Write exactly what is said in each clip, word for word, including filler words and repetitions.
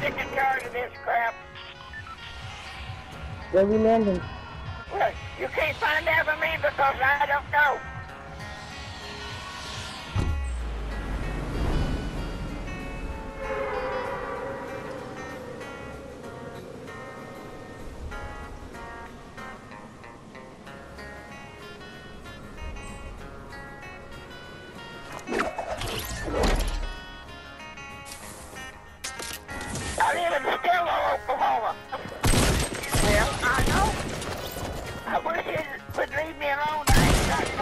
sick and tired of this crap. Where we landing? Well, you can't find out from me because I don't know. I live in Stilwell, Oklahoma. Well, I know. I wish you would leave me alone. I ain't got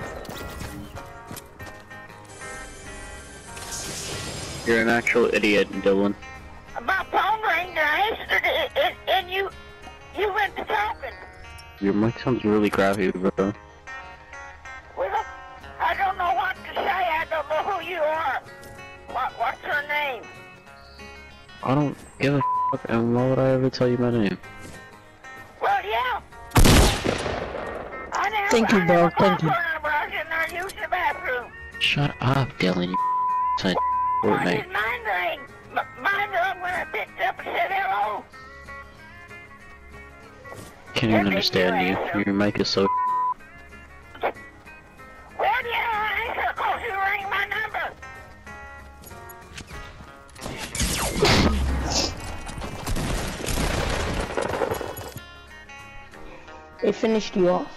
nothing. You're an actual idiot, Dylan. My phone rang and I answered it, and, and you, you went to talking. Your mic sounds really crappy, bro. Well, I don't know what to say. I don't know who you are. What, what's your name? I don't give a fuck, and why would I ever tell you my name? Well, yeah. I never, Thank you, I bro. never Thank you. called her when I was in there using the bathroom. Shut up, Dylan, you said Why Fortnite. did mine ring? M- mine rung when I picked up and said hello. Can't even understand you. Your mic is so Well, yeah, I answer because you rang my number. They finished you off.